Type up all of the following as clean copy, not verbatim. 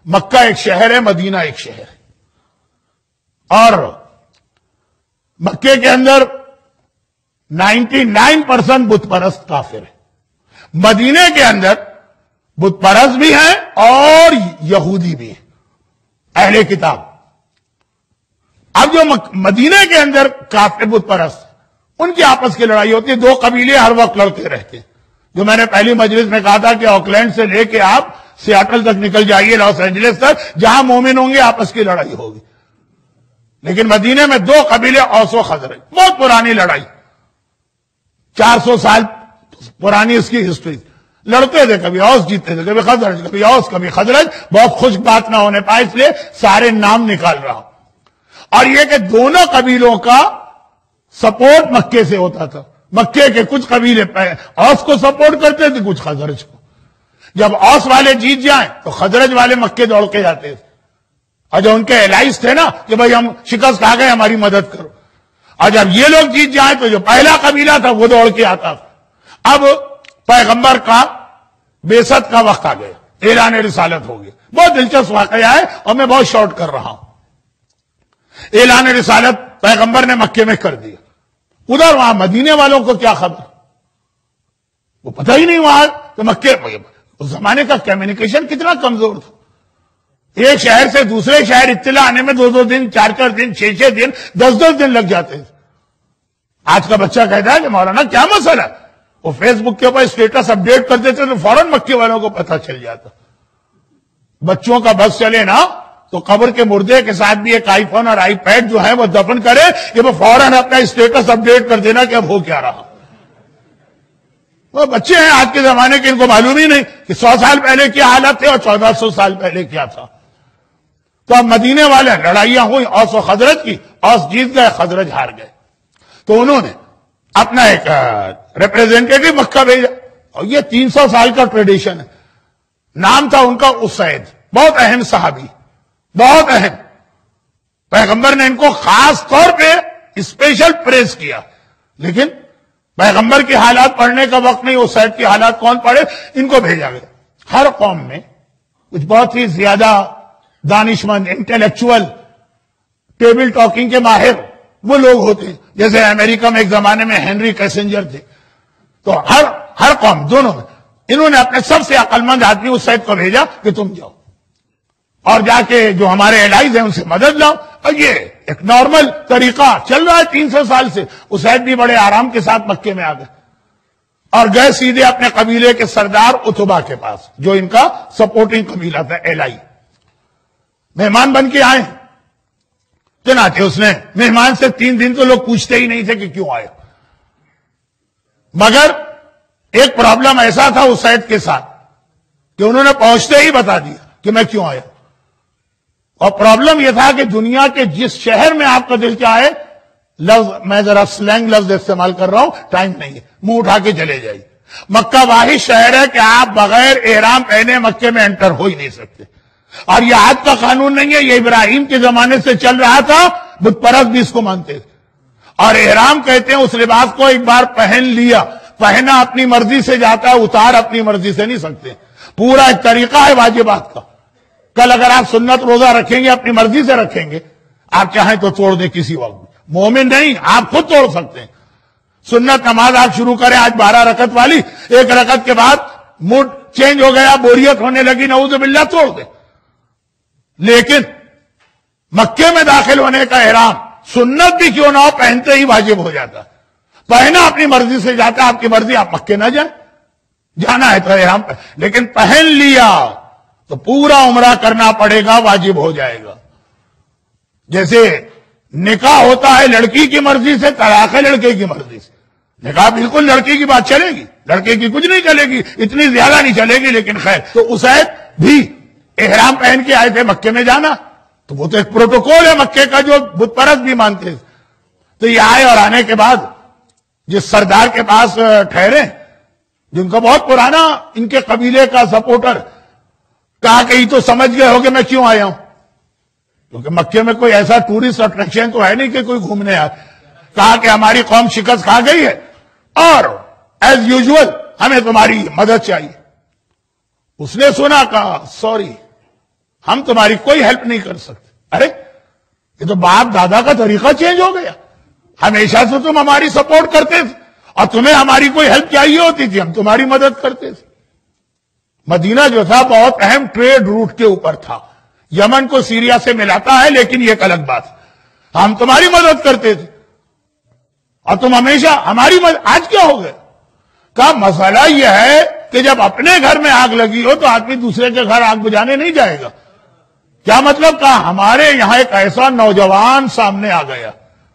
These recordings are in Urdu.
مکہ ایک شہر ہے، مدینہ ایک شہر ہے، اور مکے کے اندر 99% بت پرست کافر ہے، مدینے کے اندر بت پرست بھی ہیں اور یہودی بھی ہیں، اہل کتاب۔ اب جو مدینے کے اندر کافر بت پرست ان کی آپس کی لڑائی ہوتی ہے، دو قبیلے ہر وقت لڑتے رہتے ہیں، جو میں نے پہلی مجلس میں کہا تھا کہ آکلینڈ سے لے کے آپ سیاٹل تک نکل جائیے، لاس اینجلس تک، جہاں مومن ہوں گے آپس کی لڑائی ہوگی۔ لیکن مدینے میں دو قبیلے، اوس و خزرج، بہت پرانی لڑائی، 400 سال پرانی اس کی ہسٹری، لڑتے تھے، کبھی اوس جیتتے تھے، کبھی خزرج، کبھی اوس، کبھی خزرج، بہت خشک بات نہ ہونے پائے اس لیے سارے نام نکال رہا ہوں۔ اور یہ کہ دونوں قبیلوں کا سپورٹ مکے سے ہوتا تھا، مکے کے کچھ قبیلے اوس کو سپورٹ کرتے تھے، کچھ خزرج کو۔ جب اوس والے جیت جائیں تو خزرج والے مکے دوڑ کے جاتے تھے، اور جو ان کے الائز تھے نا کہ بھائی ہم شکست کھا گئے، ہماری مدد کرو، اور جب یہ لوگ جیت جائیں تو جو پہلا قبیلہ تھا وہ دوڑ کے آتا تھا۔ اب پیغمبر کا بعثت کا وقت آ گیا، اعلان رسالت ہو گیا۔ بہت دلچسپ واقعہ ہے اور میں بہت شارٹ کر رہا ہوں۔ اعلان رسالت پیغمبر نے مکے میں کر دیا، ادھر وہاں مدینے والوں کو کیا خبر، وہ پتہ ہی نہیں وہاں کہ مکے، اس زمانے کا کمیونیکیشن کتنا کمزور تھا، ایک شہر سے دوسرے شہر اطلاع آنے میں 2 دن، 4 دن، 6 دن، 10 دن لگ جاتے تھے۔ آج کا بچہ کہتا ہے کہ مولانا کیا مسئلہ ہے، وہ فیس بک کے اوپر اسٹیٹس اپڈیٹ کر دیتے تو فوراً مکے والوں کو پتہ چل جاتا۔ بچوں کا بس چلے نا تو قبر کے مردے کے ساتھ بھی ایک آئی فون اور آئی پیڈ جو ہے وہ دفن کرے کہ وہ فوراً اپنا اسٹیٹس اپڈیٹ کر دینا کہ اب ہو کیا رہا۔ وہ بچے ہیں آج کے زمانے کے، ان کو معلوم ہی نہیں کہ 100 سال پہلے کیا حالت تھے اور 1400 سال پہلے کیا تھا۔ تو اب مدینے والے لڑائیاں ہوئی اوس و خزرج کی، اوس جیت گئے، خزرج ہار گئے، تو انہوں نے اپنا ایک ریپریزنٹیٹو مکہ بھیجا، اور یہ 300 سال کا ٹریڈیشن ہے۔ نام تھا ان کا اسید، بہت اہم صحابی، بہت اہم۔ پیغمبر نے ان کو خاص طور پہ اسپیشل پریز کیا، لیکن پیغمبر کی حالات پڑھنے کا وقت نہیں، اسید کی حالات کون پڑھے، ان کو بھیجا گیا۔ ہر قوم میں کچھ بہت ہی زیادہ دانشمند، انٹلیکچوئل، ٹیبل ٹاکنگ کے ماہر وہ لوگ ہوتے ہیں، جیسے امریکہ میں ایک زمانے میں ہنری کیسنجر تھے۔ تو ہر قوم، دونوں میں انہوں نے اپنے سب سے عقل مند آدمی اسید کو بھیجا کہ تم جاؤ اور جا کے جو ہمارے الائز ہیں ان سے مدد لاؤ۔ اور یہ ایک نارمل طریقہ چل رہا ہے 300 سال سے۔ اسید بھی بڑے آرام کے ساتھ مکے میں آ گئے اور گئے سیدھے اپنے قبیلے کے سردار اتبا کے پاس، جو ان کا سپورٹنگ قبیلہ تھا، الائی۔ مہمان بن کے آئے، چنانچہ اس نے مہمان سے 3 دن تو لوگ پوچھتے ہی نہیں تھے کہ کیوں آئے، مگر ایک پرابلم ایسا تھا اسید کے ساتھ کہ انہوں نے پہنچتے ہی بتا دیا کہ میں کیوں آیا۔ اور پرابلم یہ تھا کہ دنیا کے جس شہر میں آپ کا دل چاہے، لفظ میں ذرا سلینگ لفظ استعمال کر رہا ہوں، ٹائم نہیں ہے، منہ اٹھا کے چلے جائیے۔ مکہ واحد شہر ہے کہ آپ بغیر احرام پہنے مکے میں انٹر ہو ہی نہیں سکتے، اور یہ آج کا قانون نہیں ہے، یہ ابراہیم کے زمانے سے چل رہا تھا، بت پرست بھی اس کو مانتے تھے۔ اور احرام کہتے ہیں اس لباس کو ایک بار پہن لیا، پہنا اپنی مرضی سے جاتا ہے، اتار اپنی مرضی سے نہیں سکتے، پورا ایک طریقہ ہے واجبات کا۔ کل اگر آپ سنت روزہ رکھیں گے اپنی مرضی سے رکھیں گے، آپ چاہیں تو توڑ دیں کسی وقت، مومن نہیں، آپ خود توڑ سکتے ہیں۔ سنت نماز آپ شروع کریں آج 12 رکعت والی، 1 رکعت کے بعد موڈ چینج ہو گیا، بوریت ہونے لگی، نعوذ باللہ، توڑ دیں۔ لیکن مکے میں داخل ہونے کا احرام سنت بھی کیوں نہ ہو، پہنتے ہی واجب ہو جاتا، پہنا اپنی مرضی سے جاتا، آپ کی مرضی، آپ مکے نہ جائیں، جانا ہے تو احرام لیکن پہن لیا تو پورا عمرہ کرنا پڑے گا، واجب ہو جائے گا۔ جیسے نکاح ہوتا ہے لڑکی کی مرضی سے، طلاق ہے لڑکے کی مرضی سے۔ نکاح بالکل لڑکی کی بات چلے گی، لڑکے کی کچھ نہیں چلے گی، اتنی زیادہ نہیں چلے گی، لیکن خیر۔ تو اسید بھی احرام پہن کے آئے تھے مکے میں جانا، تو وہ تو ایک پروٹوکول ہے مکے کا جو بت پرست بھی مانتے تھے۔ تو یہ آئے اور آنے کے بعد جس سردار کے پاس ٹھہرے، جن کا بہت پرانا ان کے قبیلے کا سپورٹر، کہا کہ یہ تو سمجھ گئے ہو کہ میں کیوں آیا ہوں، کیونکہ مکے میں کوئی ایسا ٹورسٹ اٹریکشن تو ہے نہیں کہ کوئی گھومنے آئے۔ کہا کہ ہماری قوم شکست کھا گئی ہے اور ایز یوزول ہمیں تمہاری مدد چاہیے۔ اس نے سنا، کہا سوری، ہم تمہاری کوئی ہیلپ نہیں کر سکتے. ارے یہ تو باپ دادا کا طریقہ چینج ہو گیا. ہمیشہ سے تم ہماری سپورٹ کرتے تھے اور تمہیں ہماری کوئی ہیلپ چاہیے ہوتی تھی ہم تمہاری مدد کرتے تھے. مدینہ جو تھا بہت اہم ٹریڈ روٹ کے اوپر تھا. یمن کو سیریا سے ملاتا ہے لیکن یہ ایک الگ بات. ہم تمہاری مدد کرتے تھے اور تم ہمیشہ ہماری مدد. آج کیا ہو گیا؟ کا مسئلہ یہ ہے کہ جب اپنے گھر میں آگ لگی ہو تو آدمی دوسرے کے گھر آگ بجھانے نہیں جائے گا. کیا مطلب؟ کہا ہمارے یہاں ایک ایسا نوجوان سامنے آ گیا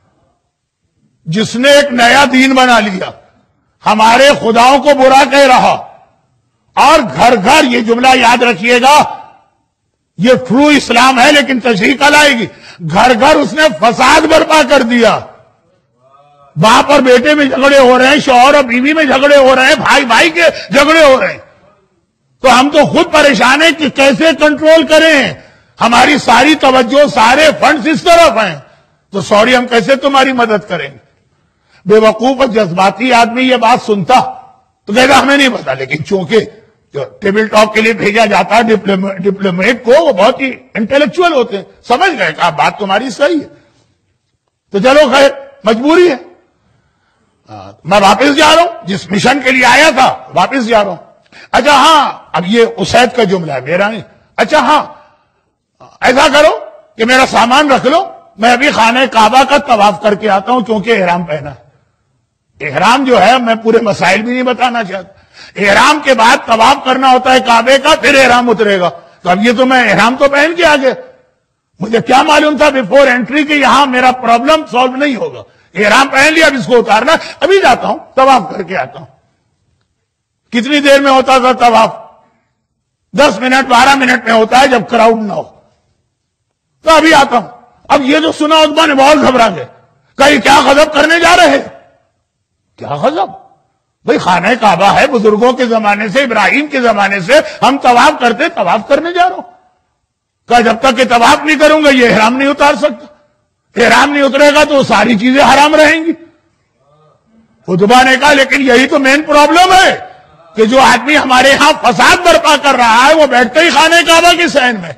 جس نے ایک نیا دین بنا لیا, ہمارے خداؤں کو برا کہہ رہا, اور گھر گھر, یہ جملہ یاد رکھیے گا, یہ ٹرو اسلام ہے لیکن تشریح کل آئے گی, گھر گھر اس نے فساد برپا کر دیا. باپ اور بیٹے میں جھگڑے ہو رہے ہیں, شوہر اور بیوی میں جھگڑے ہو رہے ہیں, بھائی بھائی کے جھگڑے ہو رہے ہیں. تو ہم تو خود پریشان ہیں کہ کیسے کنٹرول کریں. ہماری ساری توجہ, سارے فنڈز اس طرف ہیں, تو سوری ہم کیسے تمہاری مدد کریں گے. بے وقوف اور جذباتی آدمی یہ بات سنتا تو کہتا ہمیں نہیں پتا, لیکن چونکہ جو ٹیبل ٹاک کے لیے بھیجا جاتا ہے ڈپلومیٹ کو, وہ بہت ہی انٹلیکچوئل ہوتے ہیں, سمجھ گئے کہ بات تمہاری صحیح ہے. تو چلو خیر, مجبوری ہے. میں واپس جا رہا ہوں, جس مشن کے لیے آیا تھا واپس جا رہا ہوں. اچھا ہاں, اب یہ اسید کا جملہ ہے میرا نہیں. اچھا ہاں, ایسا کرو کہ میرا سامان رکھ لو, میں ابھی خانہ کعبہ کا طواف کر کے آتا ہوں کیونکہ احرام پہنا ہے. احرام جو ہے, میں پورے مسائل بھی نہیں بتانا چاہتا. احرام کے بعد طواف کرنا ہوتا ہے کعبے کا, پھر احرام اترے گا. تو اب یہ تو میں احرام تو پہن کے آ گیا, مجھے کیا معلوم تھا بیفور انٹری کہ یہاں میرا پرابلم سالو نہیں ہوگا. احرام پہن لیا, اب اس کو اتارنا. ابھی جاتا ہوں طواف کر کے آتا ہوں. کتنی دیر میں ہوتا تھا طواف؟ 10 منٹ 12 منٹ میں ہوتا ہے جب کراؤڈ نہ ہو. تو ابھی آتا ہوں. اب یہ جو سنا عتبہ نے بہت گھبرا گئے, کہیں کیا غضب کرنے جا رہے ہیں؟ کیا غضب؟ بھئی خانہ کعبہ ہے, بزرگوں کے زمانے سے, ابراہیم کے زمانے سے ہم طواف کرتے, طواف کرنے جا رہا ہوں. کہا جب تک کہ طواف نہیں کروں گا یہ احرام نہیں اتار سکتا. احرام نہیں اترے گا تو ساری چیزیں حرام رہیں گی. عتبہ نے کہا لیکن یہی تو مین پرابلم ہے کہ جو آدمی ہمارے ہاں فساد برپا کر رہا ہے وہ بیٹھتے ہی خانہ کعبہ کے صحن میں.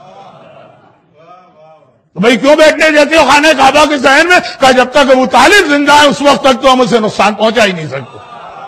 تو بھئی کیوں بیٹھنے دیتے ہو خانہ کعبہ کے صحن میں؟ کہا جب تک ابو طالب زندہ ہے اس وقت تک تو ہم اسے نقصان پہنچا ہی نہیں سکتے.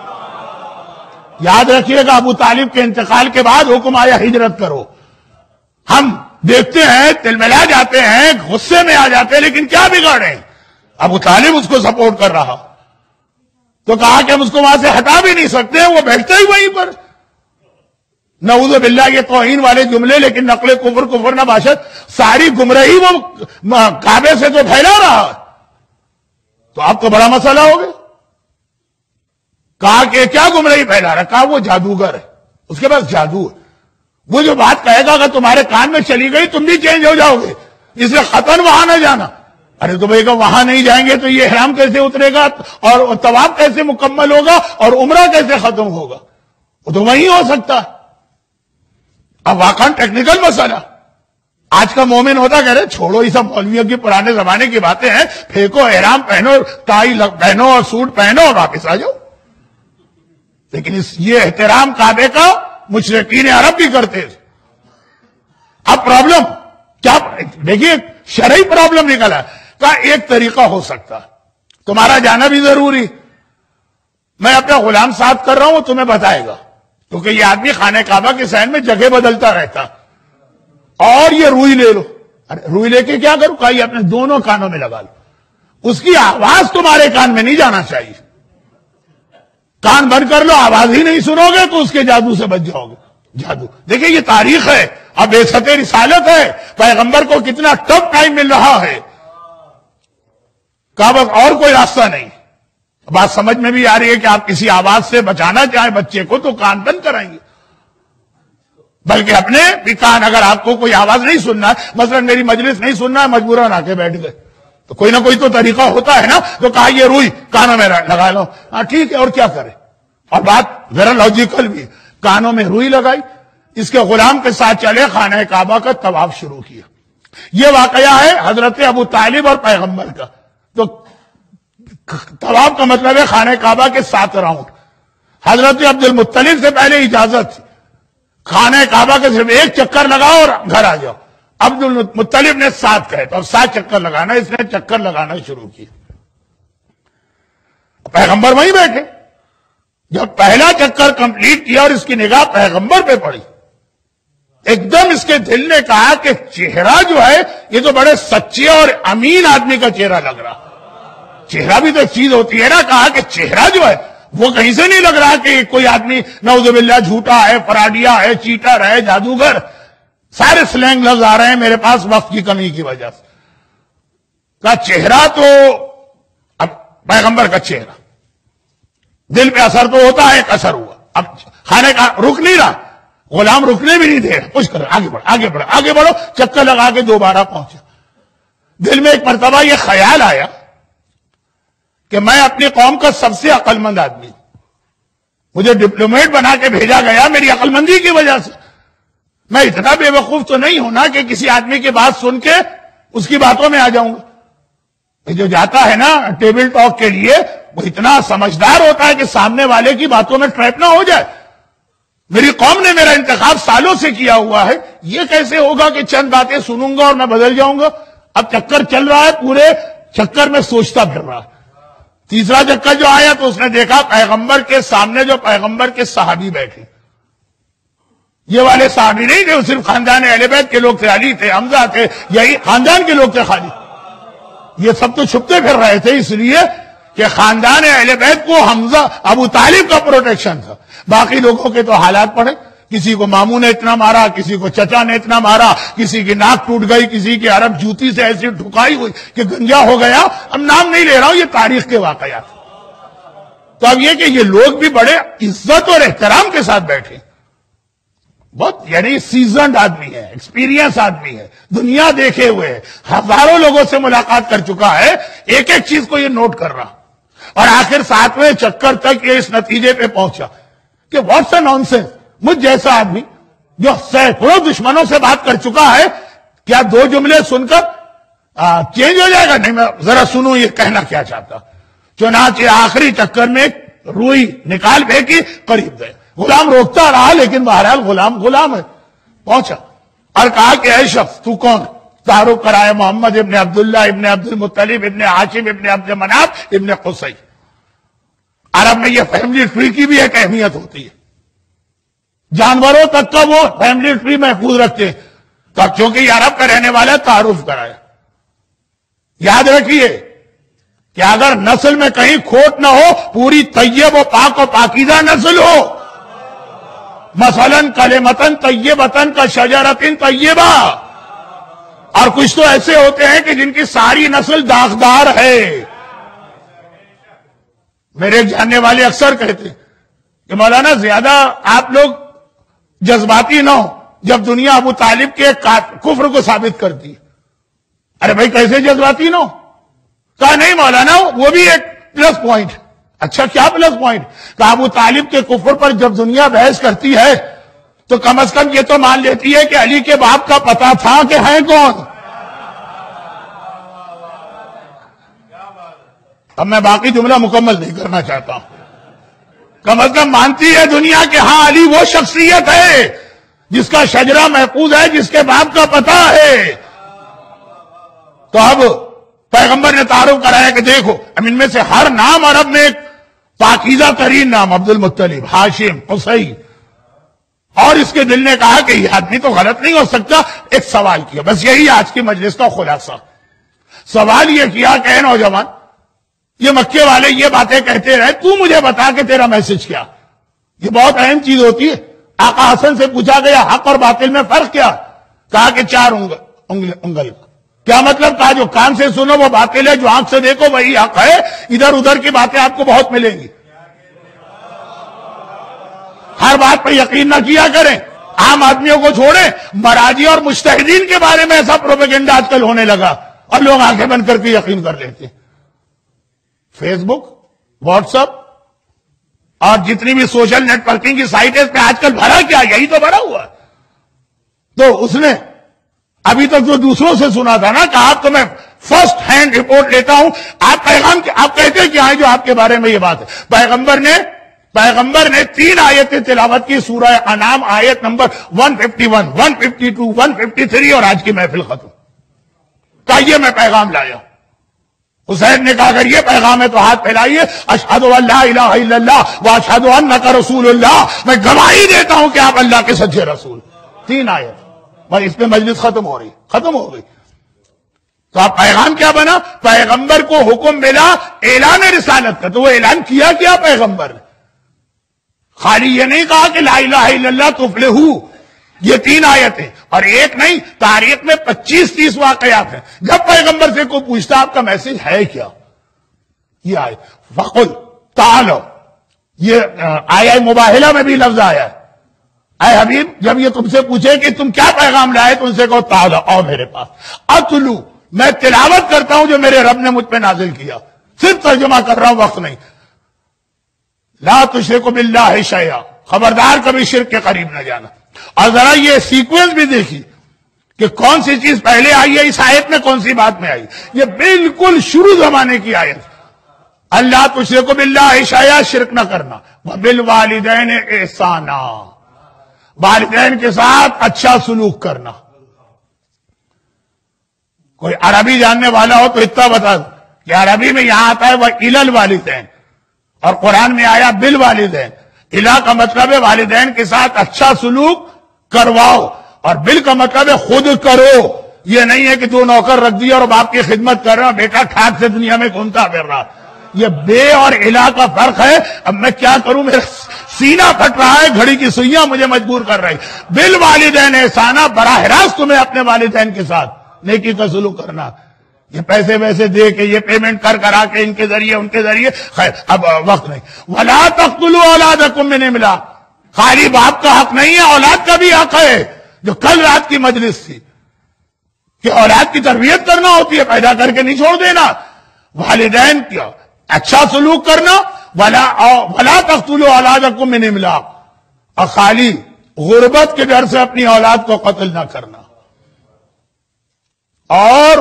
یاد رکھیے گا, ابو طالب کے انتقال کے بعد حکم آیا ہجرت کرو. ہم دیکھتے ہیں, تلملا جاتے ہیں, غصے میں آ جاتے ہیں, لیکن کیا بگاڑے؟ ابو طالب اس کو سپورٹ کر رہا, تو کہا کہ ہم اس کو وہاں سے ہٹا بھی نہیں سکتے, وہ بیٹھتے ہی وہیں پر. نعوذ باللہ, یہ توہین والے جملے, لیکن نقل کفر نہ باشد, ساری گمراہی وہ کعبے سے تو پھیلا رہا. تو آپ کو بڑا مسئلہ ہو گیا. کہا کہ کیا گمراہی پھیلا رہا؟ کہا وہ جادوگر ہے, اس کے پاس جادو ہے. وہ جو بات کہے گا اگر تمہارے کان میں چلی گئی تم بھی چینج ہو جاؤ گے, اس لیے خطن وہاں نہ جانا. ارے تو بھائی وہاں نہیں جائیں گے تو یہ احرام کیسے اترے گا, اور طواف کیسے مکمل ہوگا, اور عمرہ کیسے ختم ہوگا؟ وہ تو وہیں ہو سکتا ہے. اب واقعاً ٹیکنیکل مسئلہ. آج کا مومن ہوتا کہہ رہے چھوڑو یہ سب مولویوں کی پرانے زمانے کی باتیں ہیں, پھینکو, احرام پہنو, ٹائی پہنو اور سوٹ پہنو اور واپس آ جاؤ. لیکن یہ احترام کعبے کا مشرکین عرب بھی کرتے تھے. اب پرابلم کیا دیکھیے, شرعی پرابلم نکلا کا ایک طریقہ ہو سکتا, تمہارا جانا بھی ضروری. میں اپنا غلام ساتھ کر رہا ہوں, تمہیں بتائے گا, کیونکہ یہ آدمی خانہ کعبہ کے صحن میں جگہ بدلتا رہتا. اور یہ روئی لے لو. ارے روئی لے کے کیا کروں؟ کہا یہ اپنے دونوں کانوں میں لگا لو, اس کی آواز تمہارے کان میں نہیں جانا چاہیے. کان بند کر لو, آواز ہی نہیں سنو گے تو اس کے جادو سے بچ جاؤ گے. جادو دیکھیں یہ تاریخ ہے, اب بعثت رسالت ہے, پیغمبر کو کتنا ٹف ٹائم مل رہا ہے. کہا بس اور کوئی راستہ نہیں. بات سمجھ میں بھی آ رہی ہے کہ آپ کسی آواز سے بچانا چاہیں بچے کو تو کان بند کرائیں گے, بلکہ اپنے بھی کان, اگر آپ کو کوئی آواز نہیں سننا, مثلا میری مجلس نہیں سننا ہے, مجبوراً آ کے بیٹھ گئے, تو کوئی نہ کوئی تو طریقہ ہوتا ہے نا. تو کہا یہ روئی کانوں میں لگا لو. ہاں ٹھیک ہے, اور کیا کرے. اور بات ذرا لاجیکل بھی, کانوں میں روئی لگائی, اس کے غلام کے ساتھ چلے, خانہ کعبہ کا طواف شروع کیا. یہ واقعہ ہے حضرت ابو طالب اور پیغمبر کا. تو طواف کا مطلب ہے خانہ کعبہ کے 7 راؤنڈ. حضرت عبد المطلب سے پہلے اجازت تھی, خانہ کعبہ کے صرف ایک چکر لگاؤ اور گھر آ جاؤ. عبد المطلب نے 7 کہے تو اب 7 چکر لگانا. اس نے چکر لگانا شروع کی. پیغمبر وہیں بیٹھے. جب پہلا چکر کمپلیٹ کیا اور اس کی نگاہ پیغمبر پہ پڑی, ایک دم اس کے دل نے کہا کہ چہرہ جو ہے یہ تو بڑے سچے اور امین آدمی کا چہرہ لگ رہا. چہرہ بھی تو ایک چیز ہوتی ہے نا. کہا کہ چہرہ جو ہے وہ کہیں سے نہیں لگ رہا کہ کوئی آدمی نعوذ باللہ جھوٹا ہے, فراڈیا ہے, چیٹر ہے, جادوگر. سارے سلینگ لفظ آ رہے ہیں میرے پاس وقت کی کمی کی وجہ سے. کہا چہرہ تو اب پیغمبر کا چہرہ, دل پہ اثر تو ہوتا ہے, ایک اثر ہوا. اب کھانے کا رک نہیں رہا, غلام رکنے بھی نہیں دے رہا. کچھ کرو, آگے بڑھو, آگے بڑھو, آگے بڑھو. چکر لگا کے دوبارہ پہنچا. دل میں ایک مرتبہ یہ خیال آیا کہ میں اپنی قوم کا سب سے عقل مند آدمی ہوں. مجھے ڈپلومیٹ بنا کے بھیجا گیا میری عقل مندی کی وجہ سے. میں اتنا بے وقوف تو نہیں ہونا کہ کسی آدمی کی بات سن کے اس کی باتوں میں آ جاؤں گا. جو جاتا ہے نا ٹیبل ٹاک کے لیے وہ اتنا سمجھدار ہوتا ہے کہ سامنے والے کی باتوں میں ٹریپ نہ ہو جائے. میری قوم نے میرا انتخاب سالوں سے کیا ہوا ہے, یہ کیسے ہوگا کہ چند باتیں سنوں گا اور میں بدل جاؤں گا. اب چکر چل رہا ہے, پورے چکر میں سوچتا پھر رہا. تیسرا چکر جو آیا تو اس نے دیکھا پیغمبر کے سامنے جو پیغمبر کے صحابی بیٹھے. یہ والے صحابی نہیں تھے, وہ صرف خاندان اہل بیت کے لوگ تھے. علی تھے, حمزہ تھے, یہی خاندان کے لوگ تھے خالی. یہ سب تو چھپتے پھر رہے تھے اس لیے کہ خاندان اہل بیت کو حمزہ ابو طالب کا پروٹیکشن تھا. باقی لوگوں کے تو حالات پڑے. کسی کو ماموں نے اتنا مارا, کسی کو چچا نے اتنا مارا, کسی کی ناک ٹوٹ گئی, کسی کی عرب جوتی سے ایسی ٹھکائی ہوئی کہ گنجا ہو گیا. اب نام نہیں لے رہا ہوں, یہ تاریخ کے واقعات. تو اب یہ کہ یہ لوگ بھی بڑے عزت اور احترام کے ساتھ بیٹھے, بہت یعنی سیزنڈ آدمی ہے, ایکسپیرینس آدمی ہے, دنیا دیکھے ہوئے ہے, ہزاروں لوگوں سے ملاقات کر چکا ہے, ایک ایک چیز کو یہ نوٹ کر رہا. اور آخر 7ویں چکر تک یہ اس نتیجے پہ پہنچا کہ واٹس اے نان سینس. مجھ جیسا آدمی جو سینکڑوں دشمنوں سے بات کر چکا ہے, کیا 2 جملے سن کر چینج ہو جائے گا؟ نہیں, میں ذرا سنوں یہ کہنا کیا چاہتا. چنانچہ آخری چکر میں روئی نکال پھینکی, قریب گئے. غلام روکتا رہا لیکن بہرحال غلام ہے. پہنچا اور کہا کہ اے شخص تو کون؟ تعارف کرائے, محمد ابن عبداللہ ابن عبد المطلب ابن ہاشم ابن عبد مناف ابن قصی. عرب میں یہ فیملی ٹری کی بھی ایک اہمیت ہوتی ہے, جانوروں تک کا وہ فیملی ٹری محفوظ رکھتے ہیں. تو اب چونکہ یہ عرب کا رہنے والا تعارف کرایا. یاد رکھیے کہ اگر نسل میں کہیں کھوٹ نہ ہو, پوری طیب و پاک و پاکیزہ نسل ہو, مثلاً کلمتن طیبتن کا شجرتن طیبہ. اور کچھ تو ایسے ہوتے ہیں کہ جن کی ساری نسل داغدار ہے. میرے ایک جاننے والے اکثر کہتے ہیں کہ مولانا زیادہ آپ لوگ جذباتی نہ ہو جب دنیا ابو طالب کے کفر کو ثابت کرتی ہے. ارے بھائی کیسے جذباتی نہ ہو؟ کہا نہیں مولانا وہ بھی ایک پلس پوائنٹ. اچھا کیا پلس پوائنٹ؟ کہا ابو طالب کے کفر پر جب دنیا بحث کرتی ہے تو کم از کم یہ تو مان لیتی ہے کہ علی کے باپ کا پتہ تھا کہ ہیں کون. اب میں باقی جملہ مکمل نہیں کرنا چاہتا ہوں. کم از کم مانتی ہے دنیا کہ ہاں علی وہ شخصیت ہے جس کا شجرہ محفوظ ہے, جس کے باپ کا پتہ ہے. تو اب پیغمبر نے تعارف کرایا کہ دیکھو اب ان میں سے ہر نام عرب میں ایک پاکیزہ ترین نام, عبد المطلب, ہاشم, قصی. اور اس کے دل نے کہا کہ یہ آدمی تو غلط نہیں ہو سکتا. ایک سوال کیا, بس یہی آج کی مجلس کا خلاصہ. سوال یہ کیا کہ اے نوجوان, یہ مکے والے یہ باتیں کہتے رہے, تو مجھے بتا کہ تیرا میسج کیا. یہ بہت اہم چیز ہوتی ہے. آقا حسن سے پوچھا گیا حق اور باطل میں فرق کیا؟ کہا کہ 4 انگل. کیا مطلب؟ کہا جو کان سے سنو وہ باطل ہے, جو آنکھ سے دیکھو وہی حق ہے. ادھر ادھر کی باتیں آپ کو بہت ملیں گی. ہر بات پہ یقین نہ کیا کریں, عام آدمیوں کو چھوڑیں. مراجی اور مجتہدین کے بارے میں ایسا پروپیگنڈا آج کل ہونے لگا اور لوگ آنکھیں بند کر کے یقین کر لیتے ہیں. فیس بک, واٹس ایپ اور جتنی بھی سوشل نیٹ ورکنگ کی سائٹیں پہ آج کل بھرا کیا, یہی تو بھرا ہوا. تو اس نے ابھی تک جو دوسروں سے سنا تھا نا, کہا تو میں فرسٹ ہینڈ رپورٹ لیتا ہوں. آپ پیغام آپ کہتے ہیں کہ آئے جو آپ کے بارے میں یہ بات ہے. پیغمبر نے پیغمبر نے 3 آیتیں تلاوت کی، سورہ انعام آیت نمبر 151، 152، 153 اور آج کی محفل ختم. کہیے میں پیغام لایا. حسین نے کہا اگر یہ پیغام ہے تو ہاتھ پھیلائیے. اشہد ان لا الہ الا اللہ واشہد انک رسول اللہ، میں گواہی دیتا ہوں کہ آپ اللہ کے سچے رسول. 3 آیت بس اس پہ مجلس ختم ہو رہی، ختم ہو گئی. تو اب پیغام کیا بنا؟ پیغمبر کو حکم ملا اعلان رسالت کا، تو وہ اعلان کیا کیا پیغمبر نے؟ خالی یہ نہیں کہا کہ لا الہ الا اللہ تفلحو. یہ 3 آیتیں اور ایک نہیں، تاریخ میں 25-30 واقعات ہیں. جب پیغمبر سے کوئی پوچھتا آپ کا میسج ہے کیا، یہ آئے فقل تعالو، یہ آیا مباہلہ میں بھی لفظ آیا ہے. اے حبیب جب یہ تم سے پوچھے کہ تم کیا پیغام لائے تو ان سے کہو تعالو، آؤ میرے پاس. اتلو، میں تلاوت کرتا ہوں جو میرے رب نے مجھ پہ نازل کیا، صرف ترجمہ کر رہا ہوں، وقت نہیں. لا تشرکوا باللہ شیئا، خبردار کبھی شرک کے قریب نہ جانا. اور ذرا یہ سیکوینس بھی دیکھی کہ کون سی چیز پہلے آئی ہے اس آیت میں، کون سی بات میں آئی. یہ بالکل شروع زمانے کی آیت. اللہ تشرکوا باللہ شیئا، شرک نہ کرنا. وبالوالدین احسانا، والدین کے ساتھ اچھا سلوک کرنا. کوئی عربی جاننے والا ہو تو اتنا بتا دو کہ عربی میں یہاں آتا ہے وہ الل والدین، اور قرآن میں آیا بالوالدین. الہ کا مطلب ہے والدین کے ساتھ اچھا سلوک کرواؤ، اور بل کا مطلب ہے خود کرو. یہ نہیں ہے کہ 2 نوکر رکھ دیا اور باپ کی خدمت کر رہا، بیٹا ٹھاک سے دنیا میں گھومتا پھر رہا. یہ بے اور الہ کا فرق ہے. اب میں کیا کروں، میرا سینہ پھٹ رہا ہے، گھڑی کی سوئیاں مجھے مجبور کر رہی. بالوالدین احسانا، براہ راست تمہیں اپنے والدین کے ساتھ نیکی کا سلوک کرنا. یہ پیسے ویسے دے کے، یہ پیمنٹ کرا کے، ان کے ذریعے ان کے ذریعے، خیر اب وقت نہیں. ولا تقتلوا اولادکم من املاق، خالی باپ کا حق نہیں ہے، اولاد کا بھی حق ہے. جو کل رات کی مجلس تھی کہ اولاد کی تربیت کرنا ہوتی ہے، پیدا کر کے نہیں چھوڑ دینا. والدین کیا اچھا سلوک کرنا. ولا تقتلوا اولادکم من املاق، اور خالی غربت کے ڈر سے اپنی اولاد کو قتل نہ کرنا. اور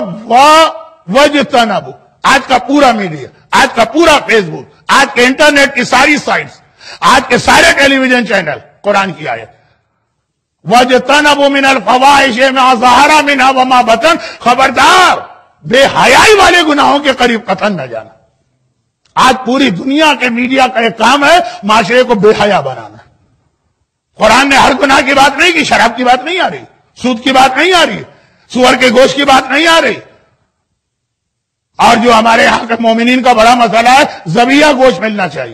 وجتنبوا، آج کا پورا میڈیا، آج کا پورا فیس بک، آج کے انٹرنیٹ کی ساری سائٹس، آج کے سارے ٹیلی ویژن چینل، قرآن کی آیت وجتنبوا من الفواحش ما ظہر منها وما بطن، خبردار بے حیائی والے گناہوں کے قریب قطعا نہ جانا. آج پوری دنیا کے میڈیا کا ایک کام ہے معاشرے کو بے حیا بنانا. قرآن نے ہر گناہ کی بات نہیں کی، شراب کی بات نہیں آ رہی، سود کی بات نہیں آ رہی، سور کے گوشت کی بات نہیں آ رہی. اور جو ہمارے یہاں کے مومنین کا بڑا مسئلہ ہے، ذبیحہ گوشت ملنا چاہیے.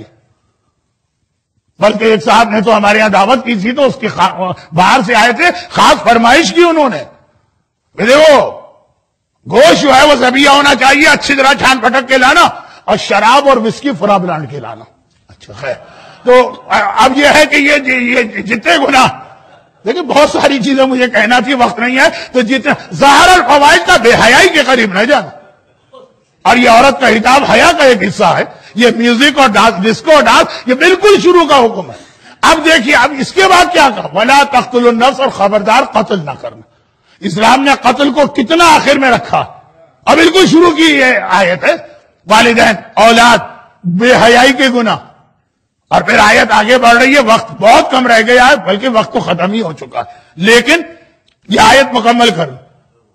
بلکہ ایک صاحب نے تو ہمارے یہاں دعوت کی تھی تو اس کی باہر سے آئے تھے، خاص فرمائش کی انہوں نے کہ دیکھو گوشت جو ہے وہ ذبیحہ ہونا چاہیے، اچھی طرح چھان پٹک کے لانا، اور شراب اور وسکی فرا بلانڈ کے لانا. اچھا خیر، تو اب یہ ہے کہ یہ جتنے گناہ، لیکن بہت ساری چیزیں مجھے کہنا تھی، وقت نہیں ہے. تو جتنے ظاہر الفواحش کا بے حیائی کے قریب نہ جانا. اور یہ عورت کا حجاب حیا کا ایک حصہ ہے. یہ میوزک اور ڈانس، ڈسکو اور ڈانس، یہ بالکل شروع کا حکم ہے. اب دیکھیے اب اس کے بعد کیا کہا، ولا تقتلوا النفس، اور خبردار قتل نہ کرنا. اسلام نے قتل کو کتنا آخر میں رکھا، اور بالکل شروع کی یہ آیت ہے. والدین، اولاد، بے حیائی کے گناہ. اور پھر آیت آگے بڑھ رہی ہے، وقت بہت کم رہ گیا ہے، بلکہ وقت تو ختم ہی ہو چکا ہے، لیکن یہ آیت مکمل کر لوں.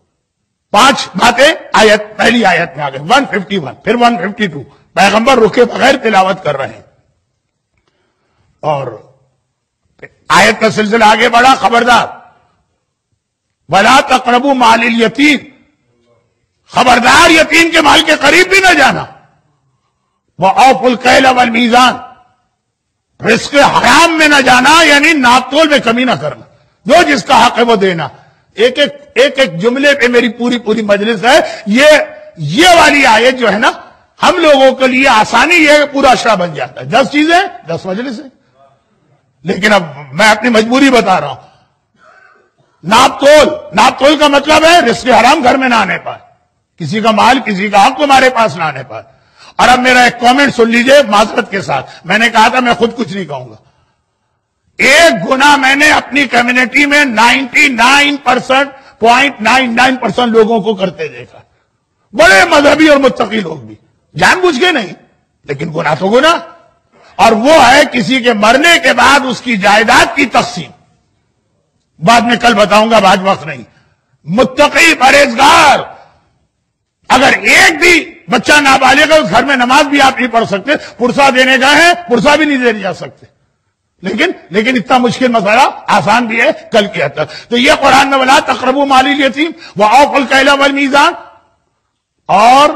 5 باتیں آیت، پہلی آیت میں آگے 151، پھر 152، پیغمبر رکے بغیر تلاوت کر رہے ہیں. اور آیت کا سلسلہ آگے بڑھا، خبردار ولا تقربوا مال الیتیم، خبردار یتیم کے مال کے قریب بھی نہ جانا. وَأَوْفُوا الْكَيْلَ وَالْمِيزَانَ، رزق حرام میں نہ جانا، یعنی ناپ تول میں کمی نہ کرنا، جو جس کا حق ہے وہ دینا. ایک جملے پہ میری پوری مجلس ہے. یہ والی آیت جو ہے نا، ہم لوگوں کے لیے آسانی یہ ہے کہ پورا اشرا بن جاتا ہے. 10 چیزیں 10 مجلس ہیں. لیکن اب میں اپنی مجبوری بتا رہا ہوں. ناپ تول کا مطلب ہے رزق حرام گھر میں نہ آنے پائے، کسی کا مال، کسی کا حق تمہارے پاس نہ آنے پائے. اور اب میرا ایک کامنٹ سن لیجئے معذرت کے ساتھ. میں نے کہا تھا میں خود کچھ نہیں کہوں گا. ایک گناہ میں نے اپنی کمیونٹی میں 99.99% لوگوں کو کرتے دیکھا، بڑے مذہبی اور متقی لوگ بھی، جان بوجھ کے نہیں، لیکن گناہ تو گناہ. اور وہ ہے کسی کے مرنے کے بعد اس کی جائیداد کی تقسیم. بعد میں کل بتاؤں گا، بعد وقت نہیں. متقی پرہیزگار، اگر ایک بھی بچہ نابالغ ہے اس گھر میں نماز بھی آپ نہیں پڑھ سکتے. پرسہ دینے گئے ہیں، پرسہ بھی نہیں دے جا سکتے. لیکن اتنا مشکل مسئلہ آسان بھی ہے کل کے حد تک. تو یہ قرآن میں ولا تقربوا مال الیتیم واوفوا الکیل والمیزان اور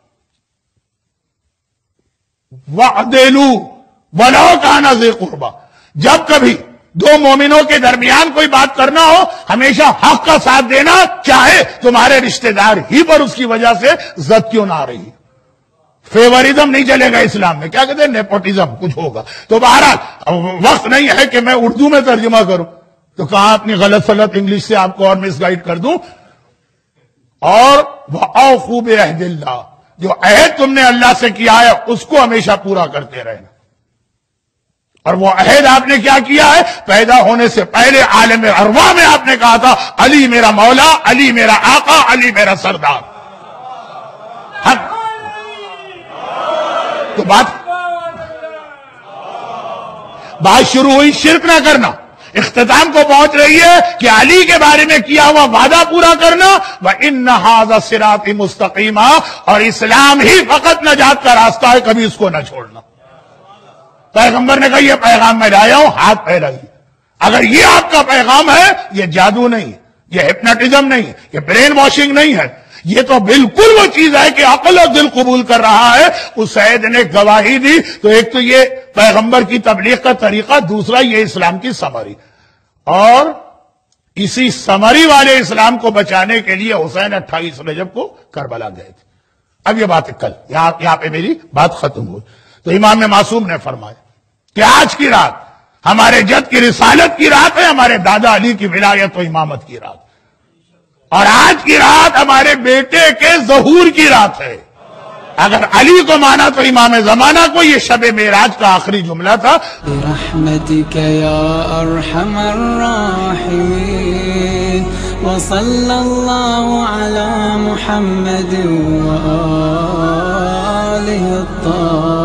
واعدلوا ولو کان ذی قربی. جب کبھی دو مومنوں کے درمیان کوئی بات کرنا ہو، ہمیشہ حق کا ساتھ دینا، چاہے تمہارے رشتہ دار ہی پر اس کی وجہ سے زد کیوں نہ آ رہی. فیوریزم نہیں چلے گا اسلام میں. کیا کہتے ہیں؟ نیپوٹزم کچھ ہوگا. تو بہرحال وقت نہیں ہے کہ میں اردو میں ترجمہ کروں، تو کہاں اپنی غلط سلط انگلش سے آپ کو اور مس گائیڈ کر دوں. اور وَأَوْفُوا بِعَهْدِ اللَّهِ، جو عہد تم نے اللہ سے کیا ہے اس کو ہمیشہ پورا کرتے رہنا. اور وہ عہد آپ نے کیا کیا ہے؟ پیدا ہونے سے پہلے عالم ارواح میں آپ نے کہا تھا علی میرا مولا، علی میرا آقا، علی میرا سردار. تو بات شروع ہوئی شرک نہ کرنا، اختتام کو پہنچ رہی ہے کہ علی کے بارے میں کیا ہوا وعدہ پورا کرنا. وَإِنَّ هَذَا الصِّرَاطِ مُسْتَقِيمًا، اور اسلام ہی فقط نجات کا راستہ ہے، کبھی اس کو نہ چھوڑنا. پیغمبر نے کہا یہ پیغام میں لایا ہوں، ہاتھ پھیلائیے. اگر یہ آپ کا پیغام ہے، یہ جادو نہیں، یہ ہپناٹزم نہیں، یہ برین واشنگ نہیں ہے، یہ تو بالکل وہ چیز ہے کہ عقل اور دل قبول کر رہا ہے. اسید نے گواہی دی. تو ایک تو یہ پیغمبر کی تبلیغ کا طریقہ، دوسرا یہ اسلام کی سمری. اور اسی سمری والے اسلام کو بچانے کے لیے حسین 28 رجب کو کربلا گئے تھے. اب یہ بات کل یہاں پہ میری بات ختم ہوئی. تو امام معصوم نے فرمایا کہ آج کی رات ہمارے جد کی رسالت کی رات ہے، ہمارے دادا علی کی ولایت و امامت کی رات، اور آج کی رات ہمارے بیٹے کے ظہور کی رات ہے. اگر علی کو مانا تو امام زمانہ کو. یہ شب معراج کا آخری جملہ تھا. برحمتک یا ارحم الراحمین وصلی اللہ علی محمد وآلہ الطاہرین.